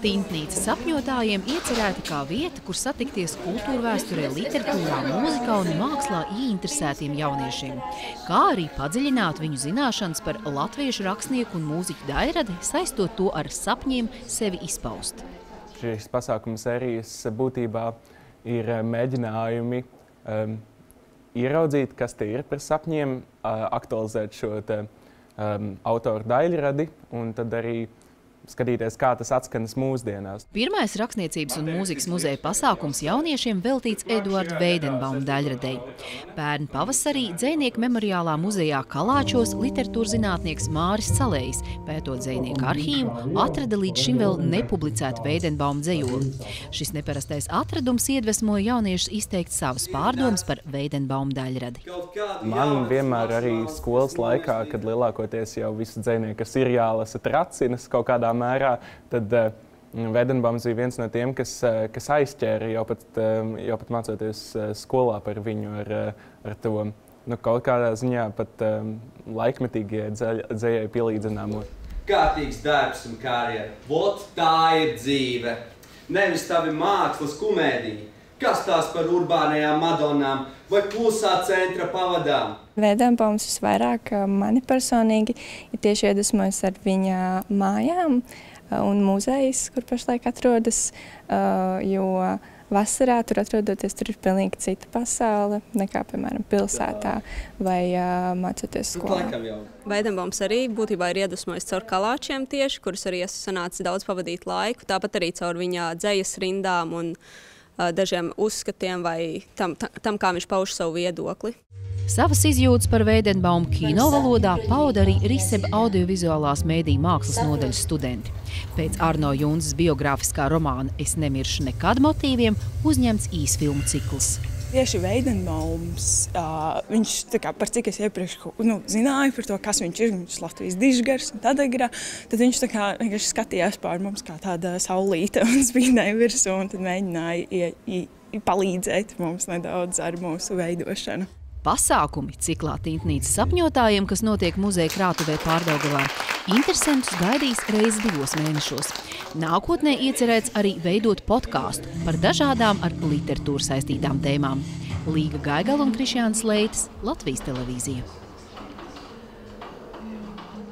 Tintnīca sapņotājiem iecerēta kā vieta, kur satikties kultūrvēsturē, literatūrā, mūzikā un mākslā ieinteresētiem jauniešiem, kā arī padziļināt viņu zināšanas par latviešu rakstnieku un mūziķu Daļradi, saistot to ar sapņiem sevi izpaust. Šīs pasākuma sērijas būtībā ir mēģinājumi ieraudzīt, kas te ir par sapņiem, aktualizēt šo autoru Daļradi un tad arī skatīties, kā tas atskanas mūsdienās. Pirmais rakstniecības un mūzikas muzeja pasākums jauniešiem veltīts Eduarda Veidenbauma Daļradei. Pērn pavasarī Dzejnieku memoriālā muzejā Kalāčos literatūras zinātnieks Māris Calējs, pētot dzejnieku arhīvu, atrada līdz šim vēl nepublicētu Veidenbauma dzejoli. Šis neparastais atradums iedvesmoja jauniešus izteikt savas pārdomas par Veidenbauma Daļradi. Man vienmēr arī skolas laikā, kad lielākoties jau visu dzejnieku seriālas atracinas kaut kādā mērā, tad Veidenbaums bija viens no tiem, kas aizķēra jau pat mācoties skolā par viņu ar to kaut kādā ziņā pat laikmetīgie dzejai pielīdzināmo. Kārtīgs darbs un karjera. Vot tā ir dzīve. Nevis tavi mākslas kumēdija. Kas tās par urbānajām madonām vai klusā centra pavadām? Veidenbaums visvairāk mani personīgi ir tieši iedvesmojis ar viņa mājām un muzejas, kur pašlaik atrodas, jo vasarā tur atrodoties, tur ir pilnīgi cita pasaule nekā, piemēram, pilsētā vai mācoties skolā. Veidenbaums arī būtībā ir iedvesmojis caur Kalāčiem tieši, kurus arī sanāca daudz pavadīt laiku, tāpat arī caur viņa dzejas rindām un dažiem uzskatiem vai tam, kā viņš pauž savu viedokli. Savas izjūtas par Veidenbaumu kino valodā pauda arī Riseba audiovizuālās mēdīju mākslas nodaļas studenti. Pēc Arno Junzas biogrāfiskā romāna Es nemiršu nekad motīviem uzņemts īsfilmu cikls. Tieši Veidenbaums, viņš, par cik es iepriekš zināju par to, kas viņš ir Latvijas dižgars un tādā, tad viņš vienkārši skatījās pār mums kā tāda saulīte un spīdēja virsū un tad mēģināja palīdzēt mums nedaudz ar mūsu veidošanu. Pasākumi ciklā Tintnīcas sapņotājiem, kas notiek muzeja krātuvē Pārdaugavā, interesantus gaidīs reizi 2 mēnešos. Nākotnē iecerēts arī veidot podkāstu par dažādām ar literatūru saistītām tēmām. Līga Gaigala un Krišjāns Leitis, Latvijas televīzija.